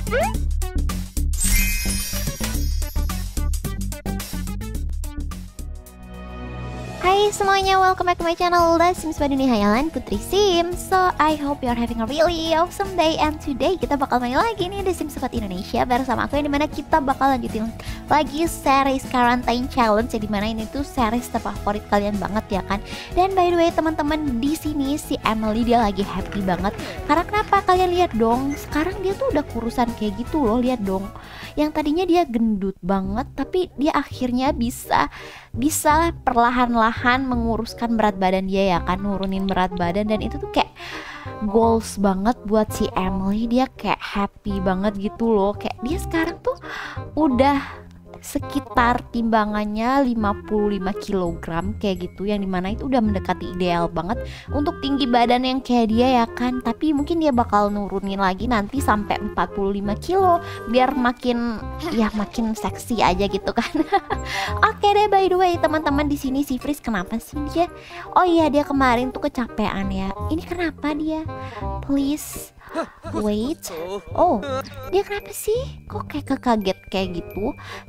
Hai semuanya, welcome back to my channel The Sims pada dunia hayalan Putri Sims. So I hope you are having a really awesome day. And today kita bakal main lagi nih The Sims 4 Indonesia bersama aku, yang dimana kita bakal lanjutin lagi series Quarantine Challenge, yang dimana ini tuh series terfavorit kalian banget ya kan. Dan by the way teman-teman, di sini si Emily dia lagi happy banget. Karena kenapa? Kalian lihat dong, sekarang dia tuh udah kurusan kayak gitu loh. Lihat dong, yang tadinya dia gendut banget, tapi dia akhirnya bisa perlahan-lahan menguruskan berat badan dia ya kan, nurunin berat badan. Dan itu tuh kayak goals banget buat si Emily. Dia kayak happy banget gitu loh. Kayak dia sekarang tuh udah sekitar timbangannya 55 kg kayak gitu, yang dimana itu udah mendekati ideal banget untuk tinggi badan yang kayak dia ya kan. Tapi mungkin dia bakal nurunin lagi nanti sampai 45 kilo biar makin seksi aja gitu kan. Oke deh, by the way teman-teman, di sini si Fris kenapa sih dia? Oh iya, dia kemarin tuh kecapean ya. Ini kenapa dia? Please wait. Oh, dia kenapa sih? Kok kayak kaget kayak gitu?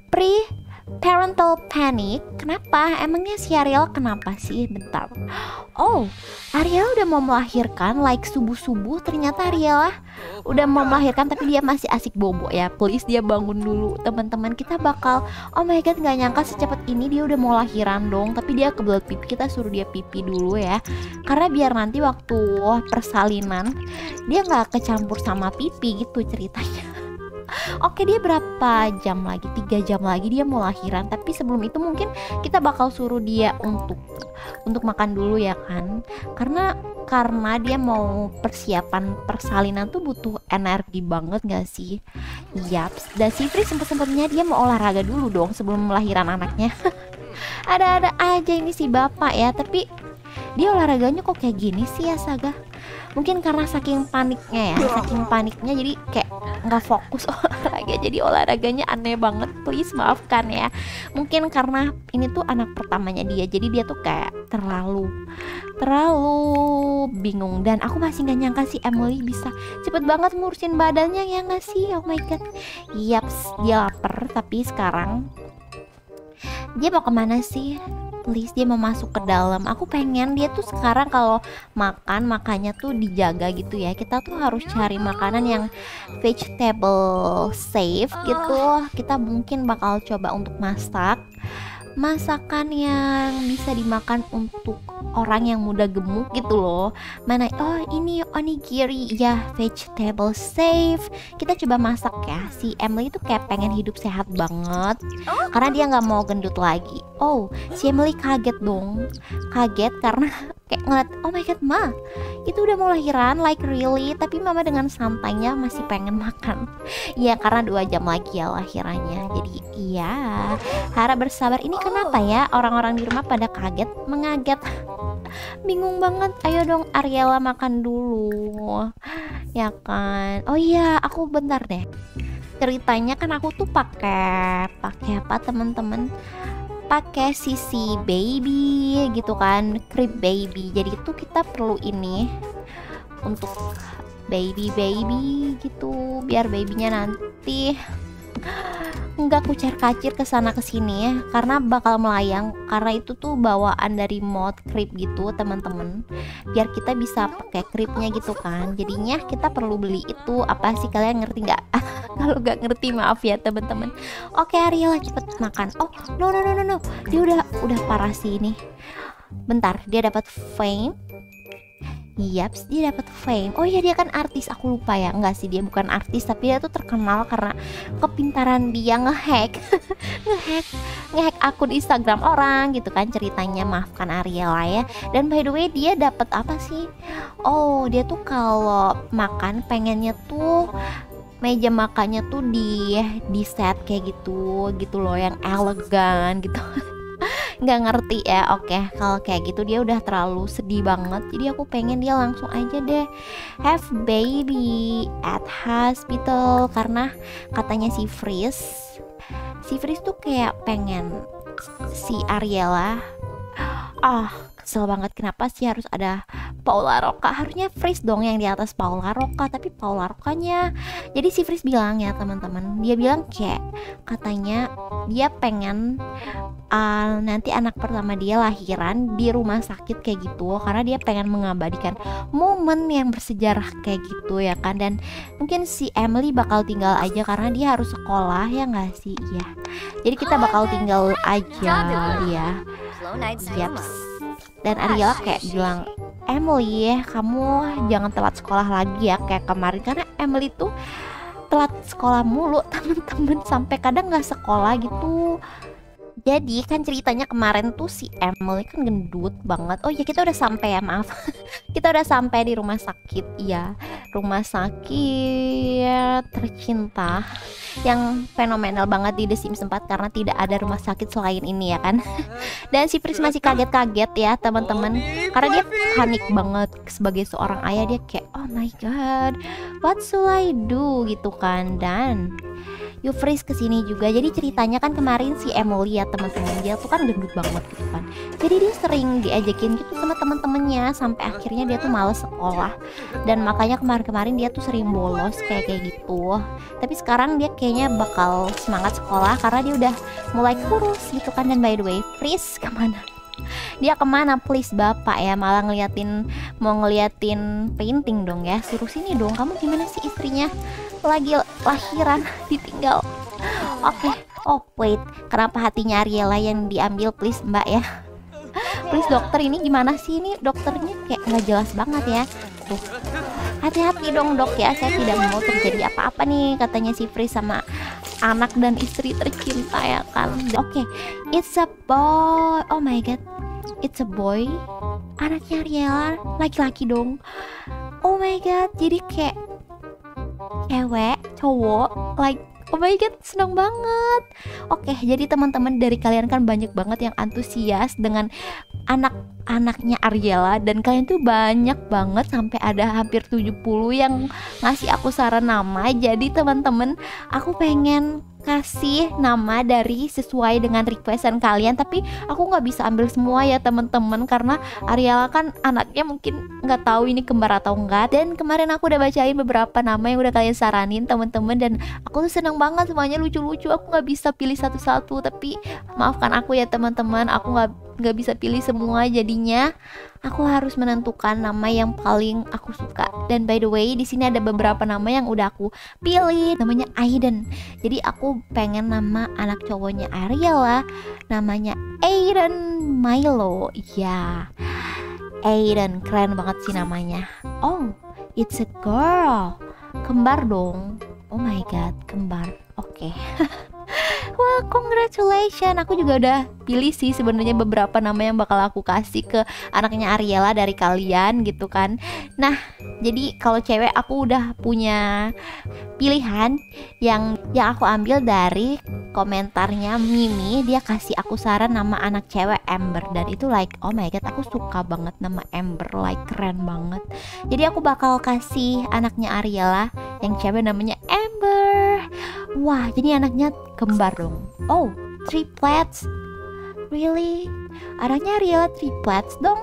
Parental panic. Kenapa? Emangnya si Ariel kenapa sih? Bentar. Oh, Ariel udah mau melahirkan like subuh-subuh. Ternyata Ariel udah mau melahirkan tapi dia masih asik bobo ya. Please dia bangun dulu teman-teman. Kita bakal, oh my god, nggak nyangka secepat ini dia udah mau lahiran dong. Tapi dia kebelet pipi, kita suruh dia pipi dulu ya. Karena biar nanti waktu persalinan dia nggak kecampur sama pipi gitu ceritanya. Oke, dia berapa jam lagi? 3 jam lagi dia mau lahiran. Tapi sebelum itu mungkin kita bakal suruh dia untuk makan dulu ya kan. Karena dia mau persiapan persalinan tuh butuh energi banget gak sih? Yaps. Dan si Fri sempet-sempetnya dia mau olahraga dulu dong sebelum melahiran anaknya. Ada-ada aja ini si bapak ya. Tapi dia olahraganya kok kayak gini sih ya Saga? Mungkin karena saking paniknya ya, jadi kayak nggak fokus olahraga, jadi olahraganya aneh banget. Please maafkan ya. Mungkin karena ini tuh anak pertamanya dia, jadi dia tuh kayak terlalu bingung. Dan aku masih nggak nyangka si Emily bisa cepet banget ngurusin badannya ya nggak sih? Oh my god. Yaps, dia lapar tapi sekarang dia mau kemana sih? Please, dia mau masuk ke dalam. Aku pengen dia tuh sekarang kalau makannya tuh dijaga gitu ya. Kita tuh harus cari makanan yang vegetable safe gitu. Kita mungkin bakal coba untuk masakan yang bisa dimakan untuk orang yang muda gemuk gitu loh. Mana? Oh, ini onigiri ya, vegetable safe. Kita coba masak ya. Si Emily tuh kayak pengen hidup sehat banget karena dia nggak mau gendut lagi. Oh, si Emily kaget dong. Kaget karena kayak ngeliat, oh my god, ma, itu udah mau lahiran, like really. Tapi mama dengan santainya masih pengen makan. Ya karena 2 jam lagi ya lahirannya. Jadi iya, harap bersabar. Ini kenapa ya orang-orang di rumah pada mengaget. Bingung banget. Ayo dong Ariela makan dulu ya kan. Oh iya, aku bentar deh. Ceritanya kan aku tuh pakai apa teman-teman? Pakai sisi baby gitu kan, crib baby. Jadi itu kita perlu ini untuk baby gitu, biar babynya nanti nggak kucar-kacir kesana kesini ya, karena bakal melayang. Karena itu tuh bawaan dari mod crib gitu teman-teman, biar kita bisa pakai cribnya gitu kan. Jadinya kita perlu beli itu. Apa sih, kalian ngerti nggak? Kalau nggak ngerti maaf ya teman-teman. Oke Ariela, cepet makan. Oh no, dia udah parah sih ini. Bentar, dia dapat fame. Yaps, dia dapat fame. Oh iya, dia kan artis, aku lupa ya. Enggak sih, dia bukan artis, tapi dia tuh terkenal karena kepintaran dia ngehack akun Instagram orang gitu kan ceritanya. Maafkan Ariela ya. Dan by the way, dia dapat apa sih? Oh, dia tuh kalau makan pengennya tuh meja makannya tuh di set kayak gitu loh, yang elegan gitu. Nggak ngerti ya. Oke, kalau kayak gitu dia udah terlalu sedih banget. Jadi aku pengen dia langsung aja deh have baby at hospital. Karena katanya si Fris tuh kayak pengen si Ariela. Kesel banget, kenapa sih harus ada Paula Rocca, harusnya Freeze dong yang di atas Paula Rocca, tapi Paula Roccanya. Jadi si Freeze bilang ya teman-teman, dia bilang kayak katanya dia pengen nanti anak pertama dia lahiran di rumah sakit kayak gitu, karena dia pengen mengabadikan momen yang bersejarah kayak gitu ya kan. Dan mungkin si Emily bakal tinggal aja karena dia harus sekolah ya nggak sih ya. Jadi kita bakal tinggal aja dia. Yaps. Dan Ariela kayak bilang, Emily ya kamu jangan telat sekolah lagi ya kayak kemarin, karena Emily tuh telat sekolah mulu temen-temen, sampai kadang nggak sekolah gitu. Jadi kan ceritanya kemarin tuh si Emily kan gendut banget. Oh ya kita udah sampai ya, maaf. Kita udah sampai di rumah sakit ya. Rumah sakit tercinta yang fenomenal banget di The Sims 4 karena tidak ada rumah sakit selain ini ya kan. Dan si Pris masih kaget-kaget ya teman-teman, karena dia panik banget sebagai seorang ayah. Dia kayak oh my god, what should I do gitu kan. Dan Freeze kesini juga. Jadi ceritanya kan kemarin si Emily ya teman-teman, dia tuh kan gendut banget gitu kan. Jadi dia sering diajakin gitu sama teman-temannya sampai akhirnya dia tuh males sekolah. Dan makanya kemarin-kemarin dia tuh sering bolos kayak gitu. Tapi sekarang dia kayaknya bakal semangat sekolah karena dia udah mulai kurus gitu kan. Dan by the way, Freeze kemana? Dia kemana please bapak ya, malah mau ngeliatin painting dong ya. Suruh sini dong, kamu gimana sih istrinya lagi lahiran ditinggal. Oke. Oh wait, kenapa hatinya Ariela yang diambil please mbak ya. Please dokter, ini gimana sih, ini dokternya kayak nggak jelas banget ya. Tuh, hati-hati dong dok ya, saya tidak mau terjadi apa-apa nih katanya si Freeze sama anak dan istri tercinta ya kan. Oke, it's a boy. Oh my god, it's a boy. Anaknya Ariela laki-laki dong. Oh my god, jadi kayak cewek cowok, like oh my god, senang banget. Oke, jadi teman-teman dari kalian kan banyak banget yang antusias dengan anak-anaknya Ariela, dan kalian tuh banyak banget sampai ada hampir 70 yang ngasih aku saran nama. Jadi teman-teman, aku pengen kasih nama dari sesuai dengan requestan kalian, tapi aku nggak bisa ambil semua ya teman-teman karena Ariela kan anaknya mungkin nggak tahu ini kembar atau enggak. Dan kemarin aku udah bacain beberapa nama yang udah kalian saranin teman-teman, dan aku tuh seneng banget, semuanya lucu-lucu. Aku nggak bisa pilih satu-satu, tapi maafkan aku ya teman-teman, aku nggak bisa pilih semua, jadinya aku harus menentukan nama yang paling aku suka. Dan by the way, di sini ada beberapa nama yang udah aku pilih, namanya Aiden. Jadi aku pengen nama anak cowoknya Ariela namanya Aiden Milo. Ya, Aiden, keren banget sih namanya. Oh, it's a girl, kembar dong. Oh my god, kembar. Oke. Wah, congratulations. Aku juga udah pilih sih sebenarnya beberapa nama yang bakal aku kasih ke anaknya Ariela dari kalian gitu kan. Nah, jadi kalau cewek aku udah punya pilihan yang aku ambil dari komentarnya Mimi. Dia kasih aku saran nama anak cewek Amber, dan itu like oh my god, aku suka banget nama Amber, like keren banget. Jadi aku bakal kasih anaknya Ariela yang cewek namanya Amber. Wah, jadi anaknya kembar dong. Oh, triplets. Really? Anaknya Ariela triplets dong.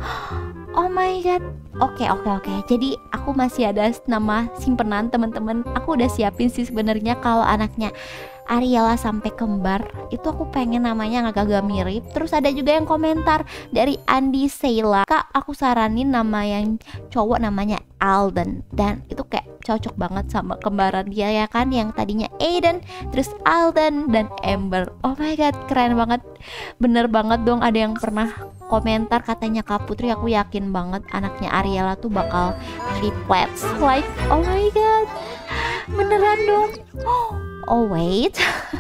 Oh my god. Oke. Jadi aku masih ada nama simpenan teman-teman. Aku udah siapin sih sebenarnya kalau anaknya Ariela sampai kembar itu aku pengen namanya yang agak-agak mirip. Terus ada juga yang komentar dari Andi Sheila, kak aku saranin nama yang cowok namanya Alden, dan itu kayak cocok banget sama kembaran dia ya kan, yang tadinya Aiden, terus Alden dan Amber. Oh my god, keren banget, bener banget dong. Ada yang pernah komentar katanya Kak Putri, aku yakin banget anaknya Ariela tuh bakal triplets. Like oh my god, beneran dong. Oh wait,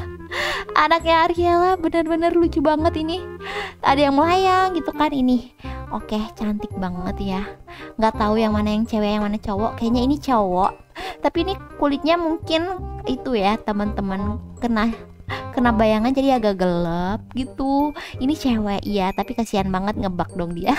anaknya Ariela bener-bener lucu banget ini. Ada yang melayang gitu kan ini. Oke, cantik banget ya. Nggak tahu yang mana yang cewek yang mana cowok. Kayaknya ini cowok. Tapi ini kulitnya mungkin itu ya teman-teman, kena bayangan jadi agak gelap gitu. Ini cewek ya, tapi kasihan banget, ngebak dong dia.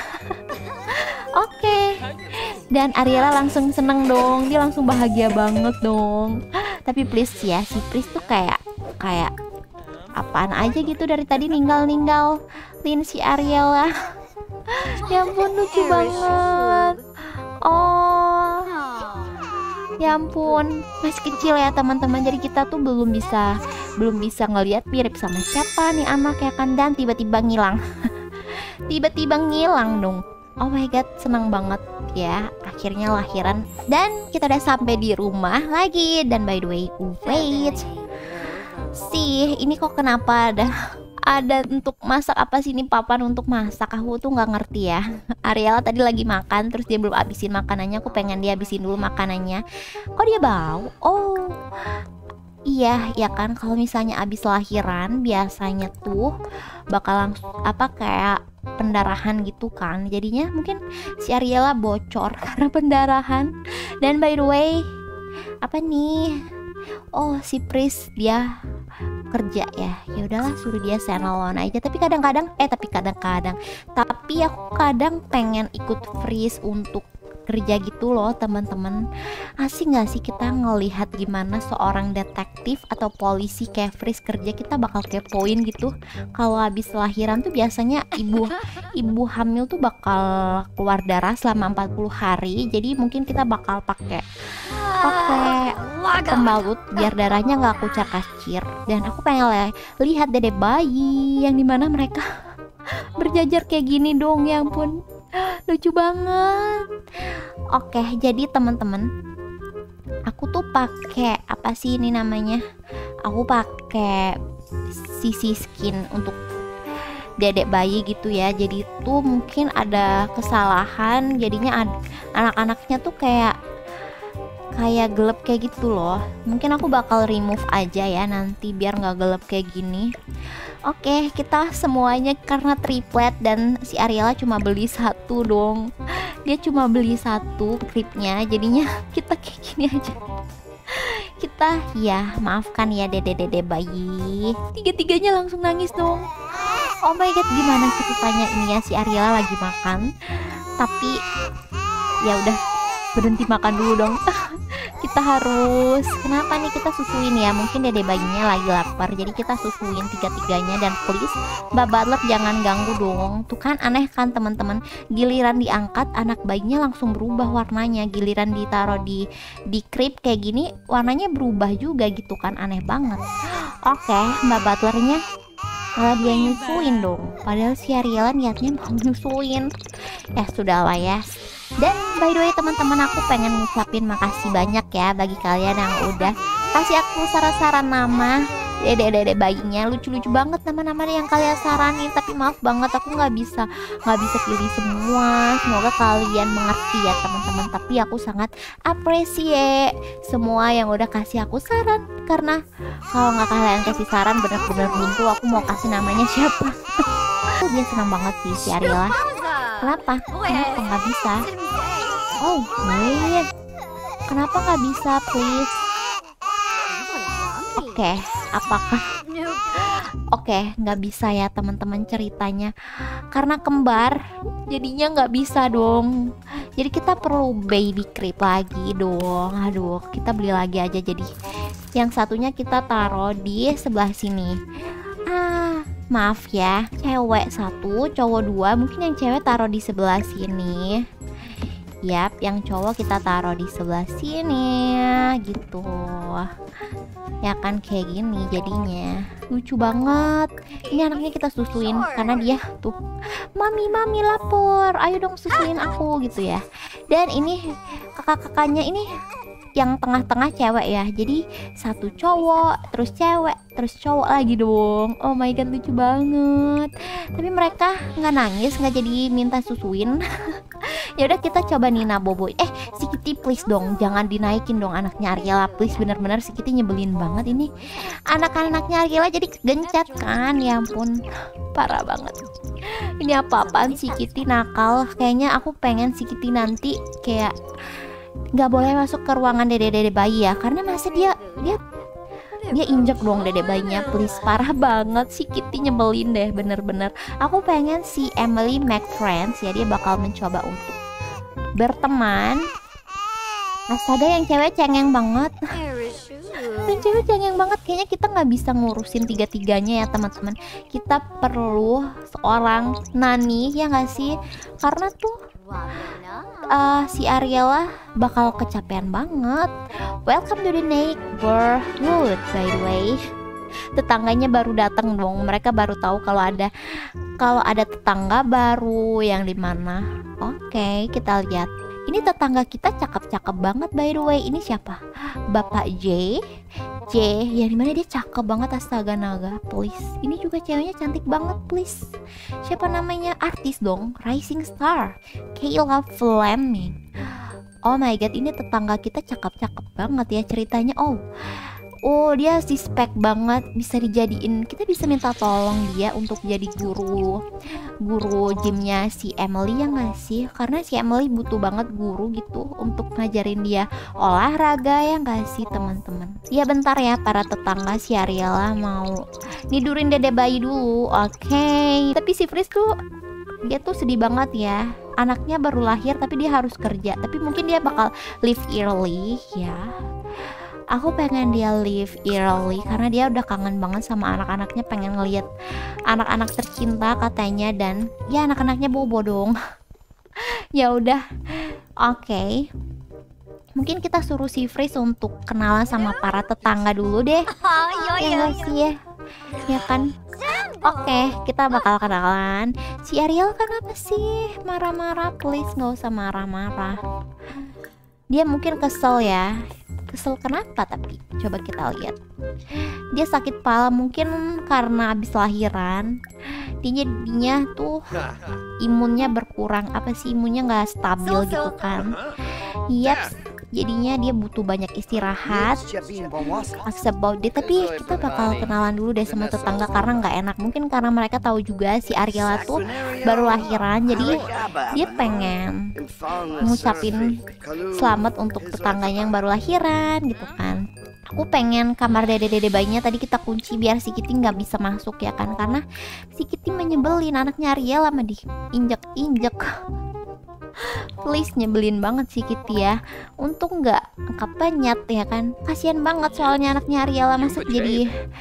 Oke. Dan Ariela langsung seneng dong, dia langsung bahagia banget dong. Tapi please ya, si Pris tuh kayak apaan aja gitu dari tadi ninggalin si Ariela. Ya ampun lucu banget. Oh, ya ampun, masih kecil ya teman-teman. Jadi kita tuh belum bisa ngelihat mirip sama siapa nih anak ya kan, dan tiba-tiba ngilang. Tiba-tiba ngilang dong. Oh my god, senang banget ya. Akhirnya lahiran dan kita udah sampai di rumah lagi. Dan by the way, wait. Sih, ini kok kenapa ada untuk masak apa sih ini papan untuk masak? Aku tuh nggak ngerti ya. Ariela tadi lagi makan terus dia belum habisin makanannya. Aku pengen dia habisin dulu makanannya. Kok dia bau? Oh, iya ya kan, kalau misalnya abis lahiran biasanya tuh bakal langsung apa kayak pendarahan gitu kan. Jadinya mungkin si Ariela bocor karena pendarahan. Dan by the way, apa nih? Oh, si Pris dia kerja ya. Ya udahlah, suruh dia standalone aja. Tapi kadang-kadang tapi aku kadang pengen ikut Pris untuk kerja gitu loh teman-teman. Asik gak sih kita ngelihat gimana seorang detektif atau polisi kayak Pris kerja? Kita bakal kepoin gitu. Kalau habis lahiran tuh biasanya ibu hamil tuh bakal keluar darah selama 40 hari. Jadi mungkin kita bakal pakai pembalut biar darahnya nggak kucar-kacir. Dan aku pengen lihat dede bayi yang dimana mereka berjajar kayak gini dong. Ya ampun, lucu banget. Oke, jadi teman-teman, aku tuh pakai apa sih ini namanya? Aku pakai CC skin untuk dedek bayi gitu ya. Jadi tuh mungkin ada kesalahan, jadinya anak-anaknya tuh kayak gelap kayak gitu loh. Mungkin aku bakal remove aja ya nanti biar nggak gelap kayak gini. Oke, kita semuanya karena triplet dan si Ariela cuma beli satu dong. Dia cuma beli satu clipnya, jadinya kita kayak gini aja. Kita ya maafkan ya dede bayi. Tiga-tiganya langsung nangis dong. Oh my god, gimana ceritanya ini ya, si Ariela lagi makan tapi ya udah berhenti makan dulu dong. Kita harus, kenapa nih kita susuin ya, mungkin dede bayinya lagi lapar jadi kita susuin tiga-tiganya. Dan please Mbak Butler jangan ganggu dong. Tuh kan aneh kan teman-teman, giliran diangkat anak bayinya langsung berubah warnanya, giliran ditaruh di crib kayak gini warnanya berubah juga gitu kan, aneh banget. Oke, Mbak Butlernya malah dia nyusuin dong, padahal si Ariela niatnya mau nyusuin. Ya sudahlah ya. Dan by the way teman-teman, aku pengen ngucapin makasih banyak ya bagi kalian yang udah kasih aku saran-saran nama dede bayinya. Lucu-lucu banget nama-nama yang kalian saranin, tapi maaf banget aku nggak bisa pilih semua. Semoga kalian mengerti ya teman-teman, tapi aku sangat appreciate semua yang udah kasih aku saran, karena kalau nggak kalian kasih saran bener-bener buntu aku mau kasih namanya siapa. Dia senang banget sih si Ariela. Kenapa nggak bisa? Oh wait, kenapa nggak bisa please? Oke, apakah nggak bisa ya teman-teman ceritanya karena kembar, jadinya nggak bisa dong. Jadi kita perlu baby crib lagi dong. Aduh, kita beli lagi aja. Jadi yang satunya kita taruh di sebelah sini. Maaf ya, cewek satu, cowok dua. Mungkin yang cewek taruh di sebelah sini. Yap, yang cowok kita taruh di sebelah sini gitu. Ya kan kayak gini jadinya. Lucu banget. Ini anaknya kita susuin karena dia tuh, Mami lapor, ayo dong susuin aku gitu ya. Dan ini kakak-kakaknya ini yang tengah-tengah cewek ya. Jadi satu cowok, terus cewek, terus cowok lagi dong. Oh my god, lucu banget. Tapi mereka nggak nangis, nggak jadi minta susuin. Ya udah kita coba Nina Bobo. Si Kitty please dong, jangan dinaikin dong anaknya Ariela please. Bener-bener si Kitty nyebelin banget ini. Anak-anaknya Ariela jadi gencet kan. Ya ampun, parah banget. Ini apa-apaan si Kitty nakal. Kayaknya aku pengen si Kitty nanti kayak nggak boleh masuk ke ruangan dede bayi ya, karena masa dia injek dong dede bayinya please. Parah banget si Kitty, nyebelin deh bener-bener. Aku pengen si Emily make friends ya, dia bakal mencoba untuk berteman Astaga, yang cewek cengeng banget. Yang cewek cengeng banget. Kayaknya kita nggak bisa ngurusin tiga-tiganya ya teman-teman. Kita perlu seorang nani ya nggak sih? Karena tuh si Ariela bakal kecapean banget. Welcome to the neighborhood by the way. Tetangganya baru datang dong. Mereka baru tahu kalau ada tetangga baru yang di mana. Oke, kita lihat. Ini tetangga kita cakep-cakep banget by the way. Ini siapa? Bapak J. Ya dimana dia cakep banget, astaga naga. Please. Ini juga ceweknya cantik banget please. Siapa namanya? Artis dong. Rising Star. Kayla Fleming. Oh my god, ini tetangga kita cakep-cakep banget ya ceritanya. Oh dia suspek banget, bisa dijadiin, kita bisa minta tolong dia untuk jadi guru gymnya si Emily ya nggak sih? Karena si Emily butuh banget guru gitu untuk ngajarin dia olahraga ya nggak sih teman-teman? Ya bentar ya para tetangga, si Ariela mau nidurin dede bayi dulu. Oke. Tapi si Fris tuh dia tuh sedih banget ya. Anaknya baru lahir tapi dia harus kerja. Tapi mungkin dia bakal leave early ya. Aku pengen dia leave early karena dia udah kangen banget sama anak-anaknya, pengen ngeliat anak-anak tercinta katanya, dan ya anak-anaknya bobo dong. Ya udah, oke. Mungkin kita suruh si Fris untuk kenalan sama para tetangga dulu deh. Ya nggak sih ya? Ya kan? Oke, kita bakal kenalan. Si Ariel kenapa sih marah-marah? Please nggak usah marah-marah. Dia mungkin kesel ya. Kesel kenapa tapi? Coba kita lihat. Dia sakit kepala mungkin karena habis lahiran. Dinya tuh imunnya berkurang. Apa sih, imunnya nggak stabil gitu kan? Yap. Jadinya dia butuh banyak istirahat. About it. Tapi kita bakal kenalan dulu deh sama tetangga karena nggak enak. Mungkin karena mereka tahu juga si Ariela tuh baru lahiran, jadi dia pengen ngucapin selamat untuk tetangganya yang baru lahiran gitu kan. Aku pengen kamar dede-dede bayinya tadi kita kunci biar si Kitty nggak bisa masuk ya kan, karena si Kitty menyebelin, anaknya Ariela mah diinjek-injek. Please, nyebelin banget sih Kitty ya. Untung nggak kepenyet ya kan. Kasian banget soalnya anaknya Ariela masuk jadi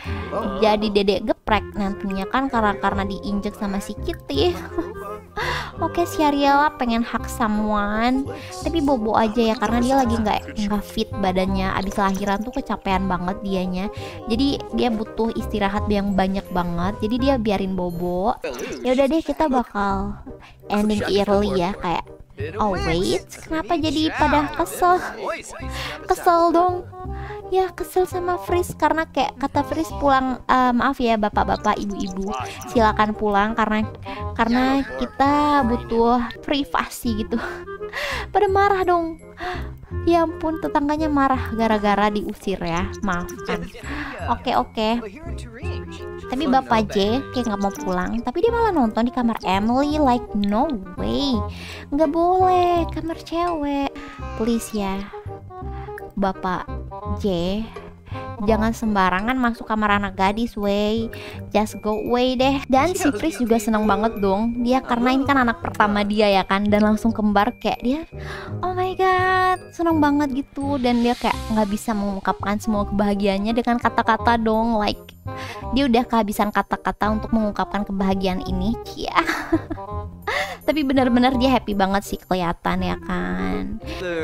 dedek geprek nantinya kan karena diinjek sama si Kitty. Oke, si Ariela pengen hug someone tapi bobo aja ya karena dia lagi nggak fit badannya, abis lahiran tuh kecapean banget dianya. Jadi dia butuh istirahat yang banyak banget. Jadi dia biarin bobo. Ya udah deh, kita bakal ending early ya kayak. Oh wait, kenapa jadi pada kesel? Kesel dong. Ya kesel sama Fris karena kayak kata Fris pulang, maaf ya bapak-bapak, ibu-ibu, silakan pulang karena kita butuh privasi gitu. Pada marah dong. Ya ampun, tetangganya marah gara-gara diusir ya. Maafkan. Oke. Tapi Bapak J kayak nggak mau pulang, tapi dia malah nonton di kamar Emily. Like no way, nggak boleh, kamar cewek. Please ya Bapak J, jangan sembarangan masuk kamar anak gadis, wey. Just go away deh. Dan si Fris juga seneng banget dong. Dia karena ini kan anak pertama dia ya kan, dan langsung kembar, kayak dia oh my god seneng banget gitu. Dan dia kayak nggak bisa mengungkapkan semua kebahagiaannya dengan kata-kata dong. Like dia udah kehabisan kata-kata untuk mengungkapkan kebahagiaan ini. Cia. Tapi benar-benar dia happy banget sih kelihatan ya kan.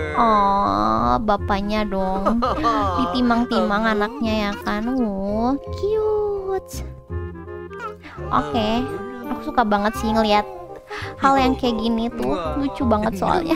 Oh, bapaknya dong ditimang-timang anaknya ya kan. Cute. Oke, aku suka banget sih ngelihat hal yang kayak gini tuh, lucu banget soalnya.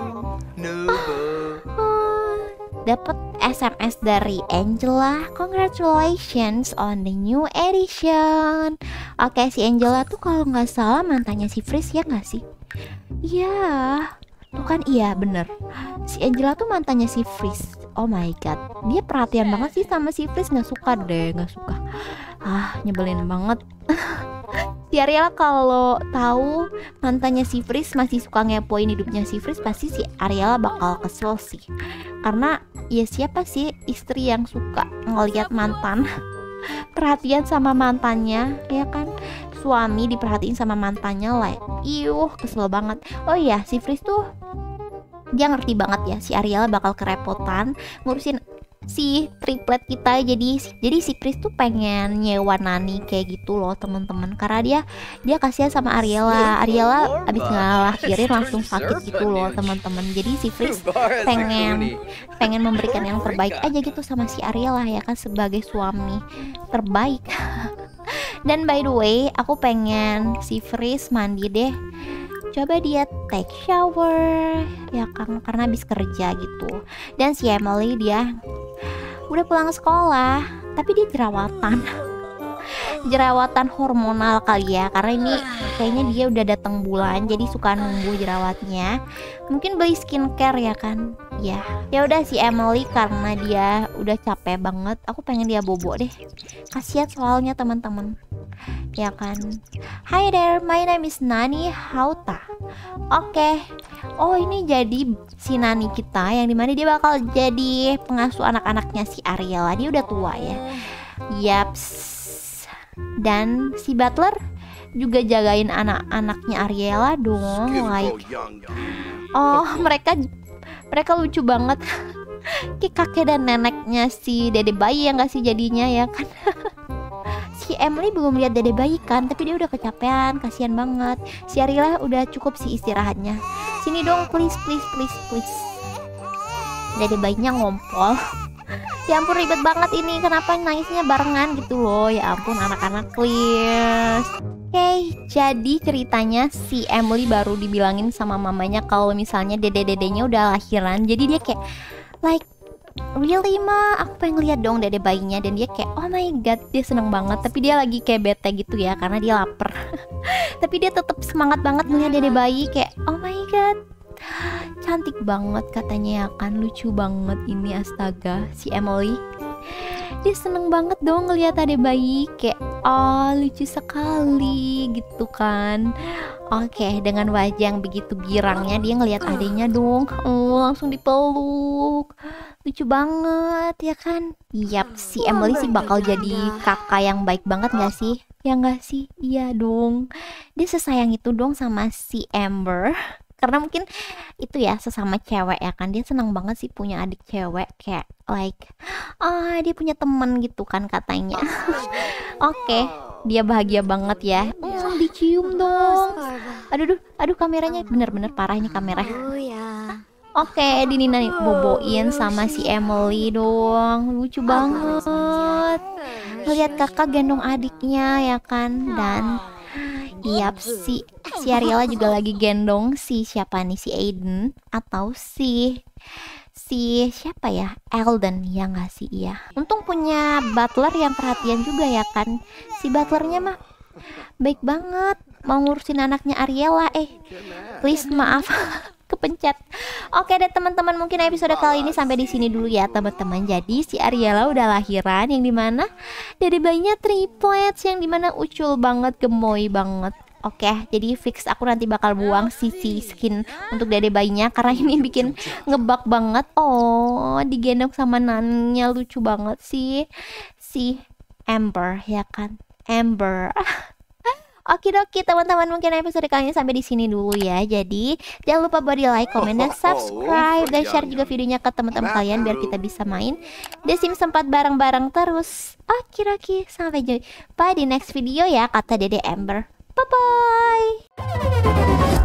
Dapat SMS dari Angela, congratulations on the new edition. Oke, si Angela tuh kalau nggak salah mantannya si Fris ya nggak sih? Iya, tuh kan, iya bener. Si Angela tuh mantannya si Fris. Oh my god, dia perhatian banget sih sama si Fris. Nggak suka deh, nggak suka. Nyebelin banget. Si Ariela kalau tahu mantannya si Fris masih suka ngepoin hidupnya si Fris, pasti si Ariela bakal kesel sih. Karena ya siapa sih istri yang suka ngelihat mantan perhatian sama mantannya, ya kan? Suami diperhatiin sama mantannya, like kesel banget. Oh iya, si Fris tuh Dia ngerti banget ya si Ariela bakal kerepotan ngurusin si triplet kita. Jadi si Chris tuh pengen nyewa Nani kayak gitu loh teman-teman, karena dia kasihan sama Ariela. Ariela abis ngelahirin langsung sakit gitu loh teman-teman. Jadi si Chris pengen memberikan yang terbaik aja gitu sama si Ariela ya kan, sebagai suami terbaik. Dan by the way, aku pengen si Chris mandi deh. Coba dia take shower ya kan, karena habis kerja gitu. Dan si Emily dia udah pulang sekolah, tapi dia jerawatan hormonal kali ya, karena ini kayaknya dia udah datang bulan jadi suka numbuh jerawatnya. Mungkin beli skincare ya kan. Ya udah si Emily karena dia udah capek banget, aku pengen dia bobo deh. Kasihan soalnya teman-teman. Ya kan. Hi there, my name is Nani Hauta. Oke. Oh, ini jadi si Nani kita yang dimana dia bakal jadi pengasuh anak-anaknya si Ariela. Dia udah tua ya. Yaps. Dan si Butler juga jagain anak-anaknya Ariela dong. Like, oh, mereka lucu banget. Kayak kakek dan neneknya si dede bayi yang gak sih jadinya ya kan. Si Emily belum lihat dede bayi kan, tapi dia udah kecapean, kasihan banget. Si Ariela udah cukup sih istirahatnya. Sini dong, please. Dede bayinya ngompol. Ya ampun, ribet banget ini. Kenapa nangisnya barengan gitu loh? Ya ampun, anak-anak please. Oke, jadi ceritanya si Emily baru dibilangin sama mamanya kalau misalnya dede-dedenya udah lahiran. Jadi dia kayak like, really ma, aku pengen lihat dong dede bayinya. Dan dia kayak oh my god, dia seneng banget. Tapi dia lagi kayak bete gitu ya, karena dia lapar. Tapi dia tetap semangat banget melihat dede bayi. Kayak oh my god, cantik banget katanya ya kan. Lucu banget ini, astaga. Si Emily dia seneng banget dong ngeliat adek bayi. Kayak oh lucu sekali gitu kan. Oke, dengan wajah yang begitu girangnya dia ngeliat adeknya dong. Oh, langsung dipeluk. Lucu banget ya kan. Yap, si Emily sih bakal jadi kakak yang baik banget gak sih? Ya gak sih? Iya dong. Dia sesayang itu dong sama si Amber. Karena mungkin itu ya sesama cewek ya kan. Dia senang banget sih punya adik cewek. Kayak like dia punya temen gitu kan katanya. Oke, dia bahagia banget ya. Dicium dong. Aduh kameranya bener-bener parah ini kamera. Oke, Dinina boboin sama si Emily dong. Lucu banget. Lihat kakak gendong adiknya ya kan. Dan yap, si Ariela juga lagi gendong si siapa nih, si Aiden atau si siapa ya, Eldon ya nggak sih? Iya, untung punya butler yang perhatian juga ya kan. Si butlernya mah baik banget, mau ngurusin anaknya Ariela. Please maaf kepencet. Oke deh teman-teman, mungkin episode kali ini sampai di sini dulu ya teman-teman. Jadi si Ariela udah lahiran, yang dimana dede bayinya triplets, yang dimana ucul banget, gemoy banget. Oke, jadi fix aku nanti bakal buang sisi skin untuk dede bayinya karena ini bikin ngebak banget. Oh, digendong sama nannya, lucu banget sih si Amber ya kan. Amber. Oke teman-teman, mungkin episode kali ini sampai di sini dulu ya. Jadi jangan lupa buat di like, comment, dan subscribe, dan share juga videonya ke teman-teman kalian biar kita bisa main The Sims 4 bareng-bareng terus. Oke, sampai jumpa di next video ya, kata Dede Amber. Bye bye.